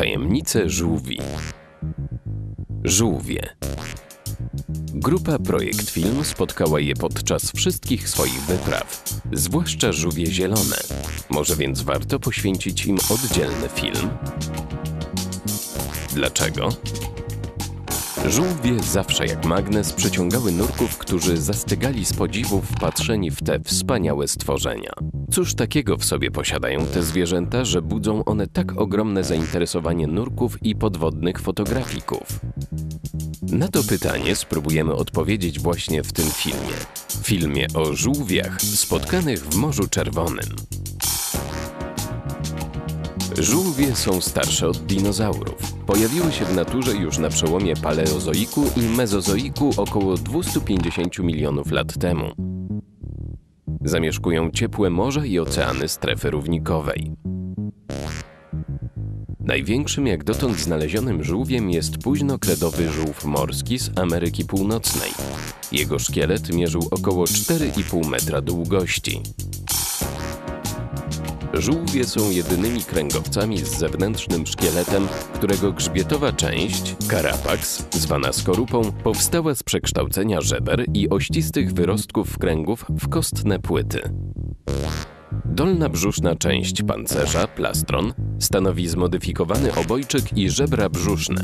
Tajemnice żółwi. Żółwie. Grupa Projekt Film spotkała je podczas wszystkich swoich wypraw, zwłaszcza żółwie zielone. Może więc warto poświęcić im oddzielny film? Dlaczego? Żółwie zawsze jak magnes przyciągały nurków, którzy zastygali z podziwu wpatrzeni w te wspaniałe stworzenia. Cóż takiego w sobie posiadają te zwierzęta, że budzą one tak ogromne zainteresowanie nurków i podwodnych fotografików? Na to pytanie spróbujemy odpowiedzieć właśnie w tym filmie. Filmie o żółwiach spotkanych w Morzu Czerwonym. Żółwie są starsze od dinozaurów. Pojawiły się w naturze już na przełomie paleozoiku i mezozoiku około 250 milionów lat temu. Zamieszkują ciepłe morza i oceany strefy równikowej. Największym jak dotąd znalezionym żółwiem jest późnokredowy żółw morski z Ameryki Północnej. Jego szkielet mierzył około 4,5 metra długości. Żółwie są jedynymi kręgowcami z zewnętrznym szkieletem, którego grzbietowa część, carapax, zwana skorupą, powstała z przekształcenia żeber i ościstych wyrostków kręgów w kostne płyty. Dolna brzuszna część pancerza, plastron, stanowi zmodyfikowany obojczyk i żebra brzuszne.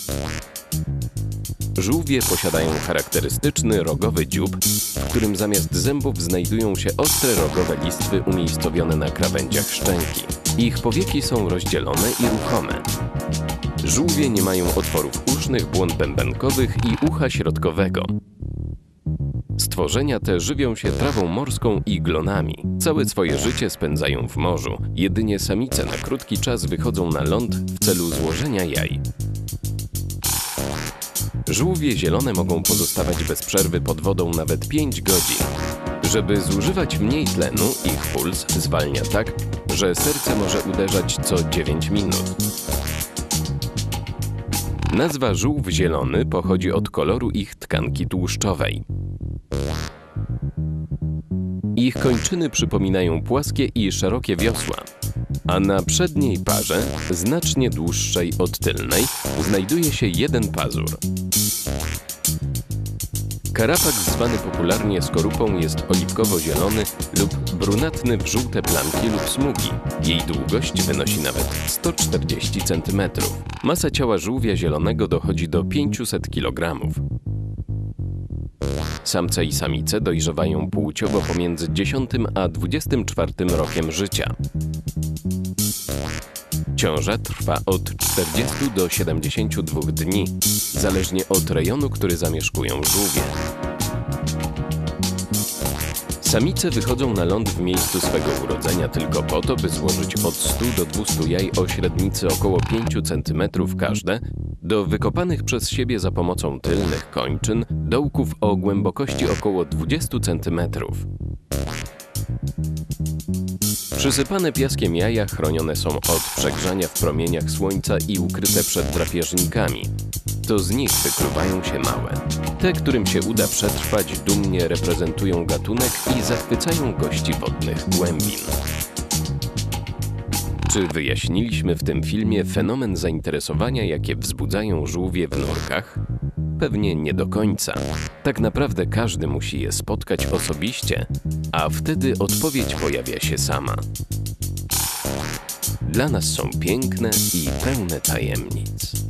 Żółwie posiadają charakterystyczny rogowy dziób, w którym zamiast zębów znajdują się ostre rogowe listwy umiejscowione na krawędziach szczęki. Ich powieki są rozdzielone i ruchome. Żółwie nie mają otworów usznych, błon bębenkowych i ucha środkowego. Stworzenia te żywią się trawą morską i glonami. Całe swoje życie spędzają w morzu. Jedynie samice na krótki czas wychodzą na ląd w celu złożenia jaj. Żółwie zielone mogą pozostawać bez przerwy pod wodą nawet 5 godzin. Żeby zużywać mniej tlenu, ich puls zwalnia tak, że serce może uderzać co 9 minut. Nazwa żółw zielony pochodzi od koloru ich tkanki tłuszczowej. Ich kończyny przypominają płaskie i szerokie wiosła, a na przedniej parze, znacznie dłuższej od tylnej, znajduje się jeden pazur. Carapax zwany popularnie skorupą jest oliwkowo-zielony lub brunatny w żółte plamki lub smugi. Jej długość wynosi nawet 140 cm. Masa ciała żółwia zielonego dochodzi do 500 kg. Samce i samice dojrzewają płciowo pomiędzy 10 a 24 rokiem życia. Ciąża trwa od 40 do 72 dni, zależnie od rejonu, który zamieszkują żółwie. Samice wychodzą na ląd w miejscu swego urodzenia tylko po to, by złożyć od 100 do 200 jaj o średnicy około 5 cm każde, do wykopanych przez siebie za pomocą tylnych kończyn dołków o głębokości około 20 cm. Przysypane piaskiem jaja chronione są od przegrzania w promieniach słońca i ukryte przed drapieżnikami. To z nich wykluwają się małe. Te, którym się uda przetrwać, dumnie reprezentują gatunek i zachwycają gości wodnych głębin. Czy wyjaśniliśmy w tym filmie fenomen zainteresowania, jakie wzbudzają żółwie w nurkach? Pewnie nie do końca. Tak naprawdę każdy musi je spotkać osobiście, a wtedy odpowiedź pojawia się sama. Dla nas są piękne i pełne tajemnic.